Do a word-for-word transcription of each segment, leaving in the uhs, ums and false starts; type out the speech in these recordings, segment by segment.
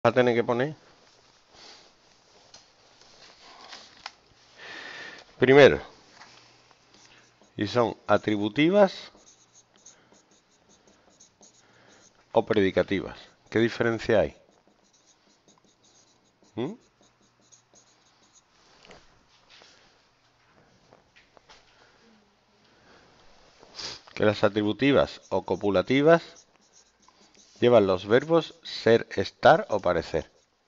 a tener que poner primero, y son atributivas o predicativas. ¿Qué diferencia hay? ¿Mm? Que las atributivas o copulativas llevan los verbos ser, estar o parecer.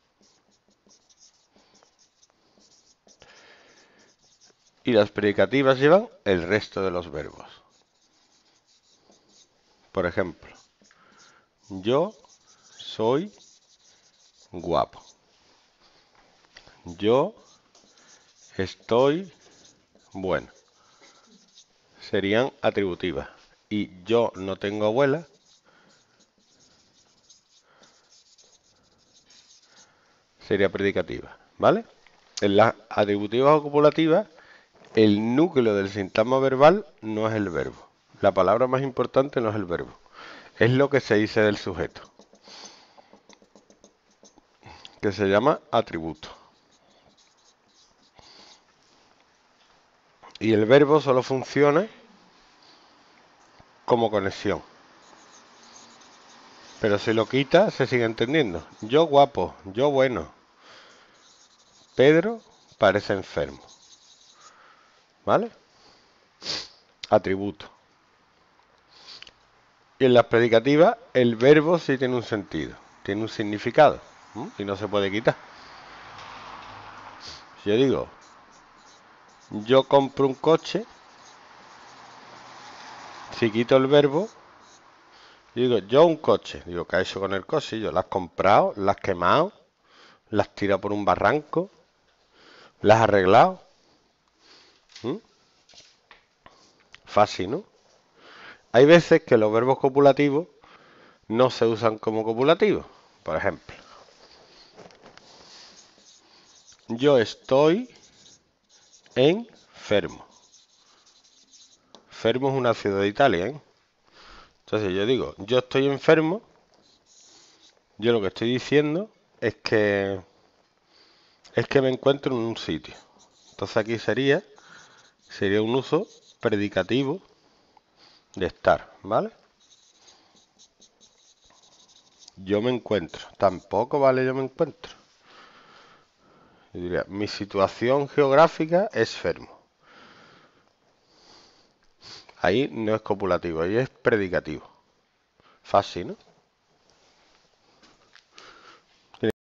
Y las predicativas llevan el resto de los verbos. Por ejemplo, yo soy guapo. Yo estoy bueno. Serían atributivas. Y yo no tengo abuela sería predicativa, ¿vale? En las atributivas o copulativas, el núcleo del sintagma verbal no es el verbo. La palabra más importante no es el verbo. Es lo que se dice del sujeto, que se llama atributo. Y el verbo solo funciona como conexión. Pero si lo quita, se sigue entendiendo. Yo guapo, yo bueno. Pedro parece enfermo. ¿Vale? Atributo. Y en las predicativas, el verbo sí tiene un sentido, tiene un significado, ¿m? Y no se puede quitar. Si yo digo, yo compro un coche, si quito el verbo, yo digo, yo un coche. Digo, ¿qué has hecho con el coche? Yo, ¿lo has comprado? ¿Lo has quemado? ¿Lo has tirado por un barranco? ¿Lo has arreglado? ¿Mm? Fácil, ¿no? Hay veces que los verbos copulativos no se usan como copulativos. Por ejemplo, yo estoy enfermo. Fermo es una ciudad de Italia, ¿eh? Entonces yo digo, yo estoy enfermo. Yo lo que estoy diciendo es que es que me encuentro en un sitio. Entonces aquí sería sería un uso predicativo de estar, ¿vale? Yo me encuentro. Tampoco vale yo me encuentro. Yo diría, mi situación geográfica es fermo. Ahí no es copulativo, ahí es predicativo. Fácil, ¿no?